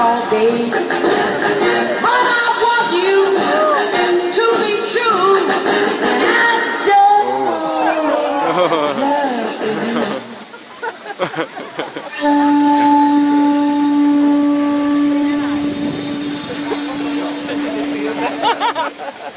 all day. But I want you to be true, and I just want love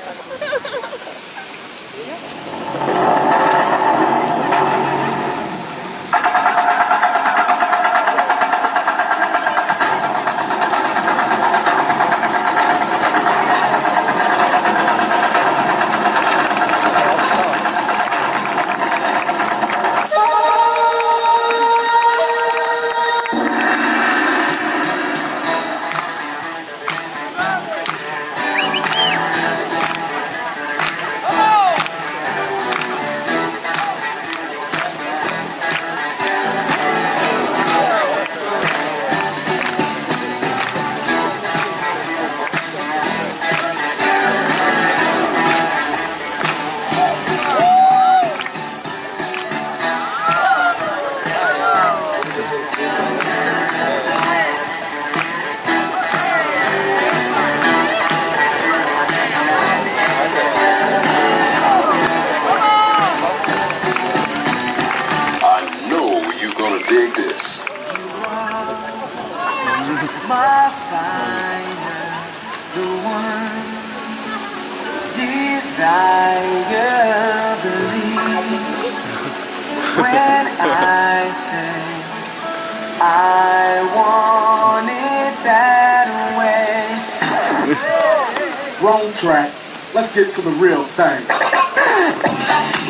dig this. my final, the one desire, believe when I say I want it that way. Wrong track. Let's get to the real thing.